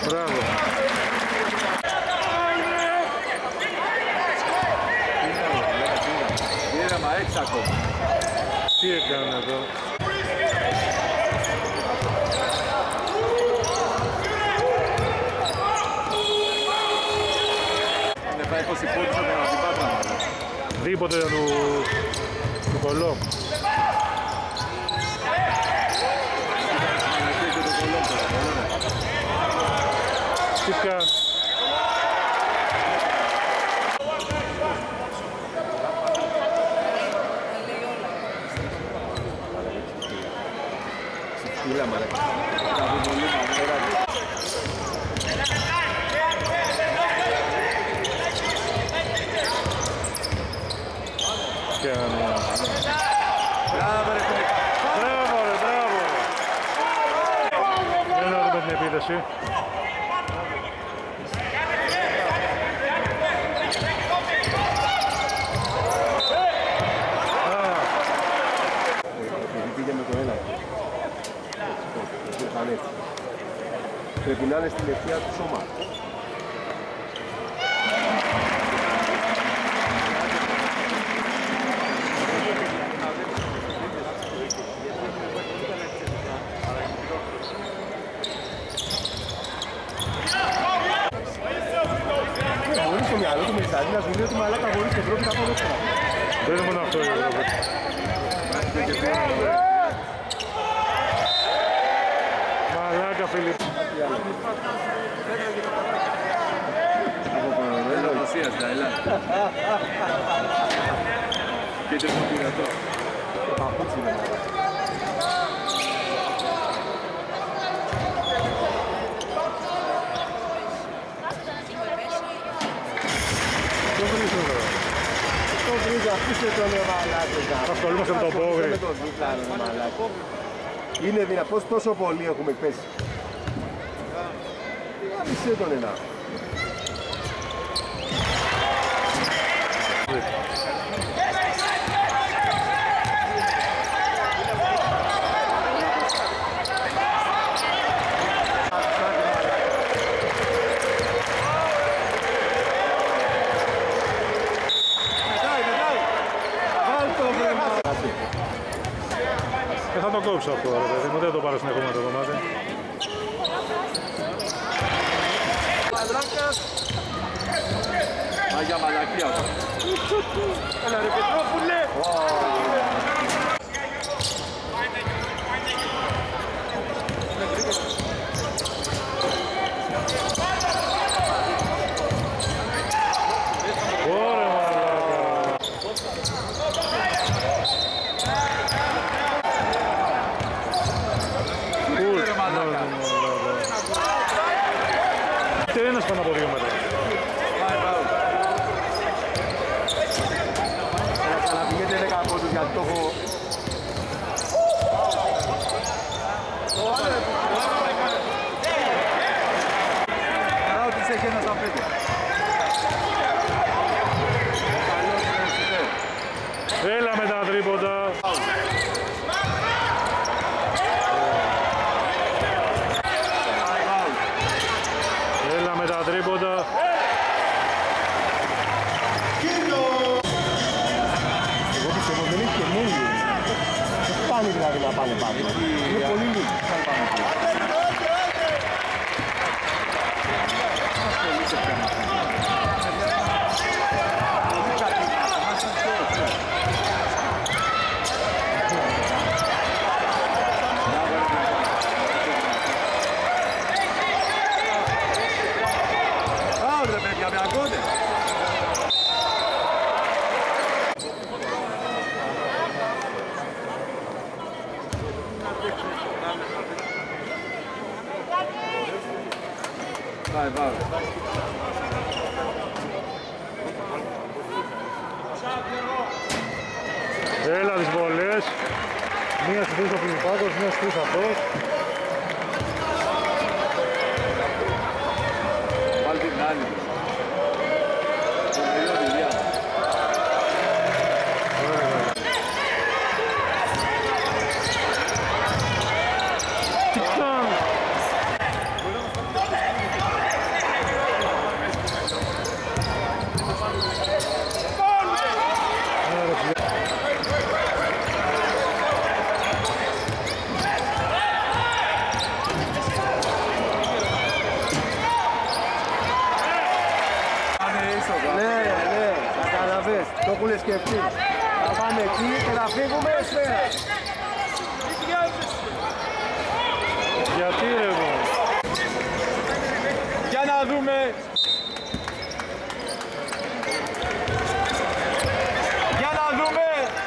Μπράβο. Γύραμα έξω ακόμα. Τι έκανε εδώ. Είναι πάει 20 πόντους από την πάτρα. Δίποτε του κολό. Τσίπκα. Ξεφτύλα μαλάκα. Μπράβο ρε φίλε. Μπράβο ρε, μπράβο. Δεν έρθει με την επίδεση. Πήγε με το ένα. Πρέπει να είναι στην ευθεία του σώμα. Μπορεί στο μυαλό του Μεσσάρη να σου λέει ότι μαλάκα μπορείς στην Ευρώπη να πάω δόξερα. Δεν είναι μόνο αυτό. Μαλάκα Φίλιπ. Από Παναδέλο, Ρωσίας, Ταϊλάνδ. Και το πειρατό. Το παπούτσι είναι. Το βρίζω βέβαια. Το βρίζω, αφήστε τον μαλάκα. Ασχολούμαστε με τον Πόγρη. Με τον Δούκλανο μαλάκα. Είναι δυνατός, τόσο πολύ έχουμε πέσει. Αφήστε τον ένα. Θα το κόψω αυτό ρε παιδί μου, δεν το πάρω συνεχόμενο το κομμάτι. Μάγια μαλακία αυτό. Έλα ρε Πετρόπουλε! Ωραία μαλάκα. Και ένας πάνω από 2 μέτρα. Ξαναπηγαίνετε 10 πόντους γιατί το έχω... Χαρά ότι είσαι και ένας στα 5. Έλα με τα τρίποντα. Έλα με τα τρίποντα. Εγώ πιστεύω δεν έχει και μόνοι. Δεν φτάνει δηλαδή να πάνε πάνω. Είναι πολύ λίγοι που θα πάνε πάνω. Έλα τις βολές. Μία στη θέση ο Φιλιππάκος, μία στη θέση αυτός. Βάλει την άλλη. σκεφτεί. Θα πάνε εκεί και θα φύγουμε σφαίρα. Γιατί ρε εγώ. Για να δούμε. Για να δούμε.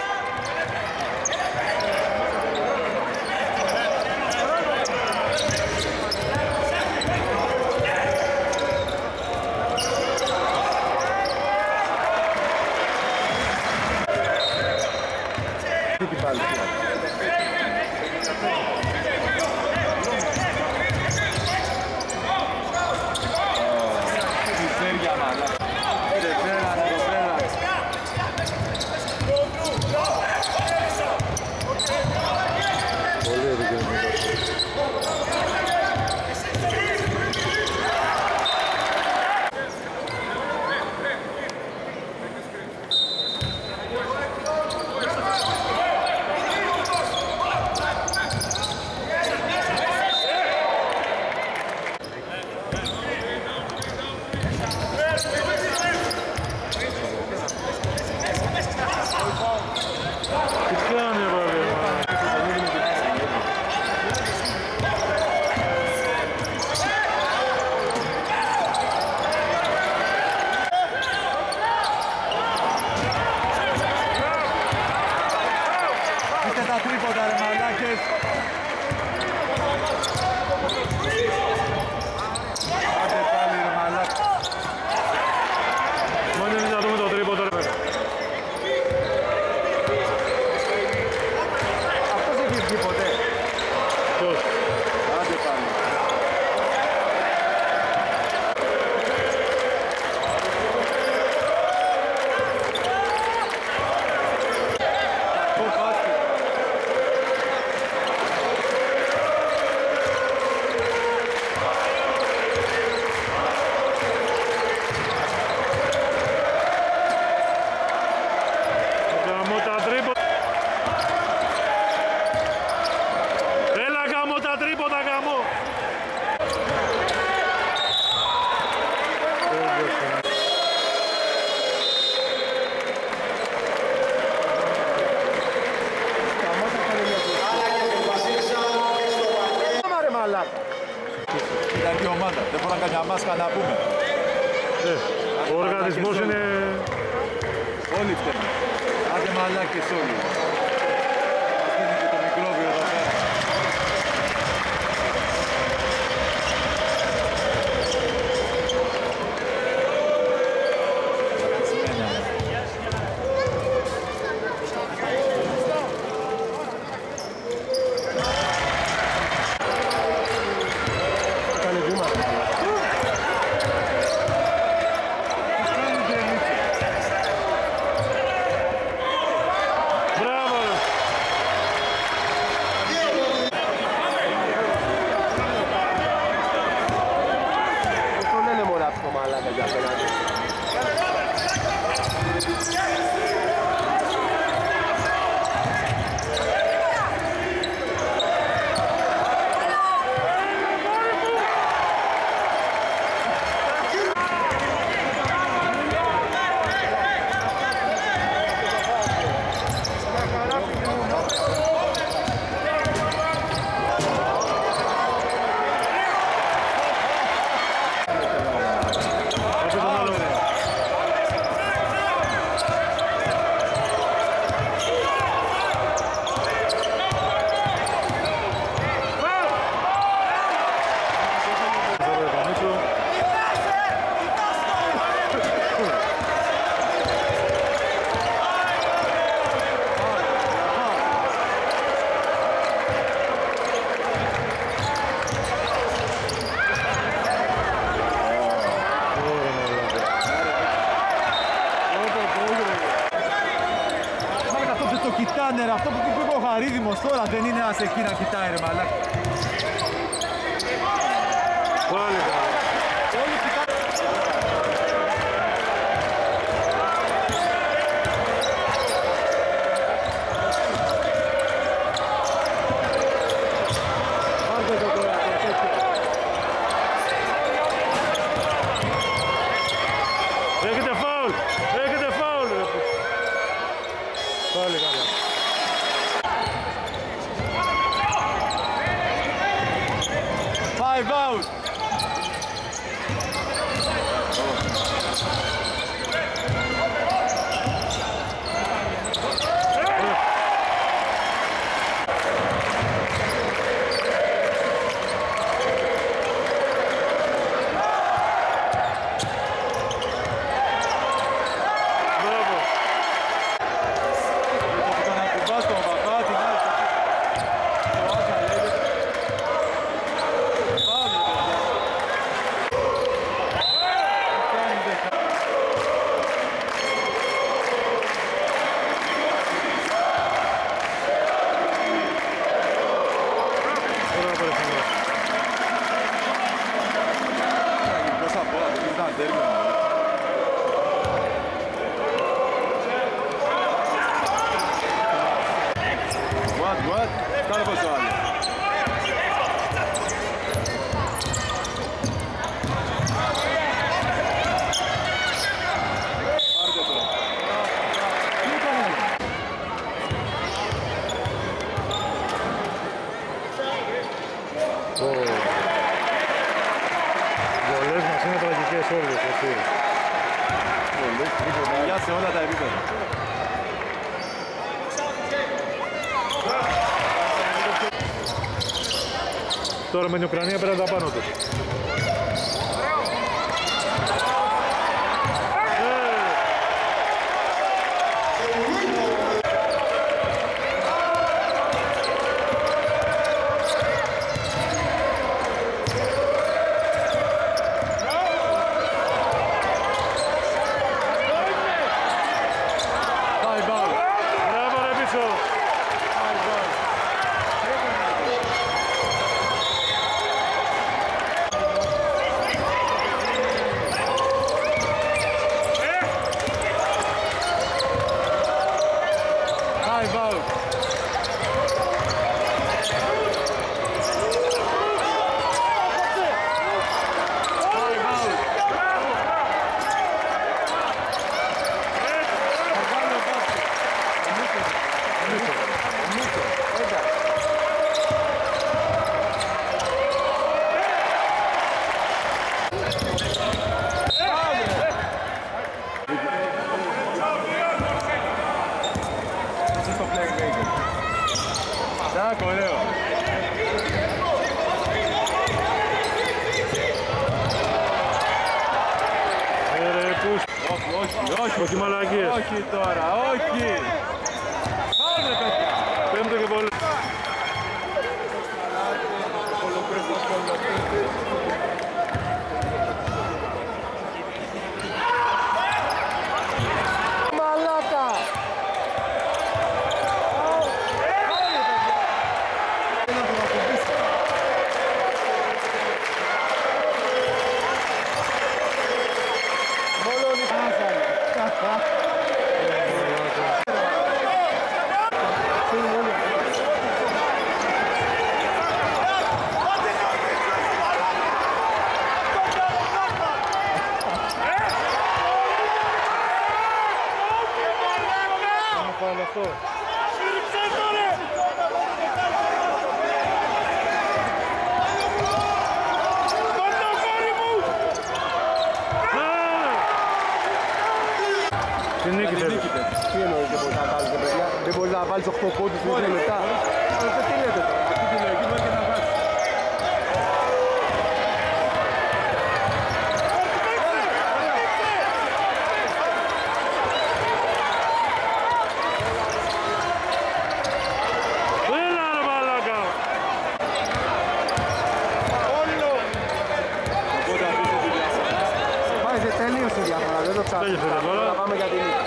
Ήταν και ομάδα, δεν μπορούμε να κάνουμε μάσκα να πούμε. Ο οργανισμός είναι... Όλοι φταίνουν. Άντε μαλάκες όλοι. Μας δίνει και το μικρόβιο εδώ πέρα. Αυτό που είπε ο Χαρίδημος τώρα δεν είναι ένας εκεί να κοιτάει ρε μαλάκα. Πάλι Όλοι κοιτάνε. Έχετε φάουλ! Έχετε φάουλ! Time out! What? Κάνε πως το άλλο. Πάρτε το. Βολές μας είναι τραγικές όλες, έτσι. Γεια σε όλα τα επίπεδα. Τώρα με την Ουκρανία πέραν τα πάνω τους. Τάκ, ωραίο. Όχι μαλακίες. Όχι τώρα, όχι. Πάμε παιδιά. Πέμπτο και πολύ. Τι εννοείται μπορεί να βάλεις, παιδιά? Δεν μπορεί να βάλεις 8 πόντους με 2 λεπτά. Τι λέτε τώρα? Αυτή τη λογική μπορεί και να βάζει. Τελείωσε η διαφορά, δεν το ψάχνουμε. Θα πάμε για την νίκη.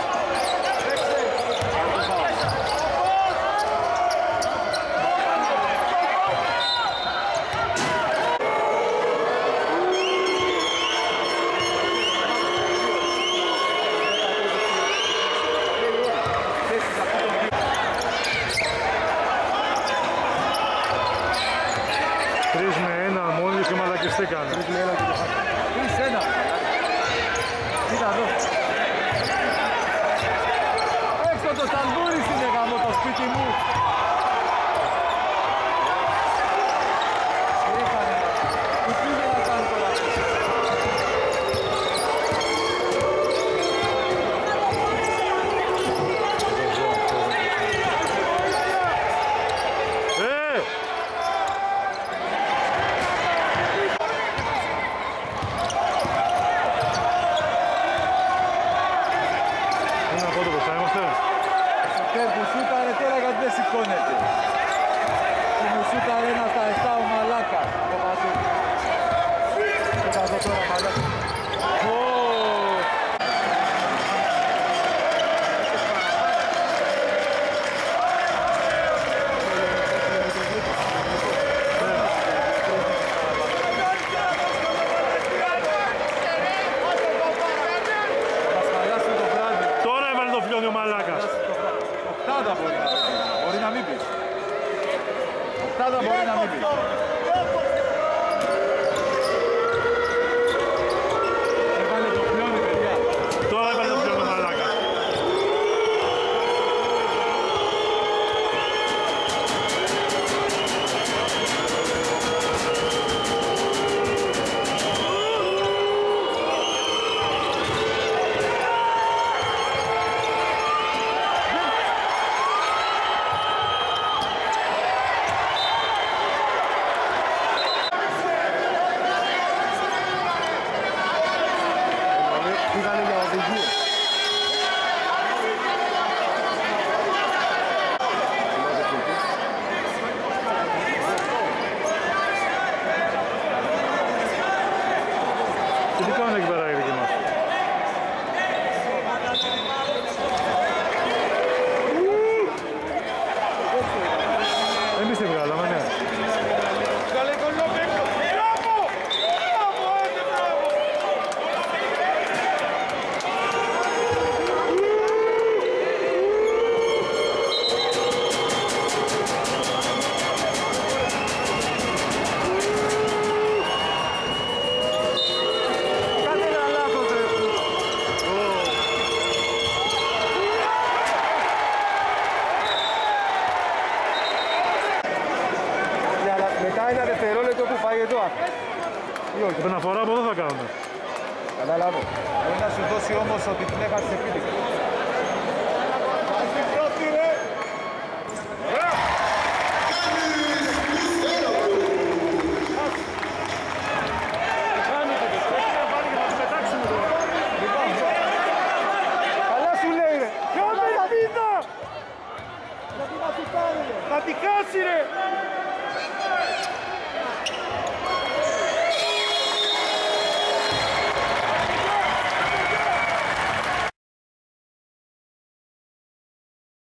Τρεις με ένα μόνοι και μαλακιστήκαν. 3 με 1 και το χάσαμε. 3-1. Κοίτα εδώ. Έξω το Σταμπούρης είναι γαμώ το σπίτι μου. Τι έκανε. τώρα μαλάκα. Τώρα έβαλε το φιλόνι ο μαλάκας. Οκτάδα μπορεί να πει. Μπορεί να μην πει. Οκτάδα μπορεί να μην πει. Έβαλε το φιλόνι, παιδιά. Τώρα έβαλε το φιλόνι ο μαλάκας. Πήγανε για οδηγίες. Τι κάνουν εκεί πέρα οι δικοί μας. Εμείς τη βγάλαμε, ναι. Κάνε ένα λάθος ρε. Αλλά μετά ένα δευτερόλεπτο που πάει εδώ. Ή όχι. Επαναφορά από εδώ θα κάνουμε. Καταλάβω. Μπορεί να σου δώσει όμως ότι την έχασες επίτηδες.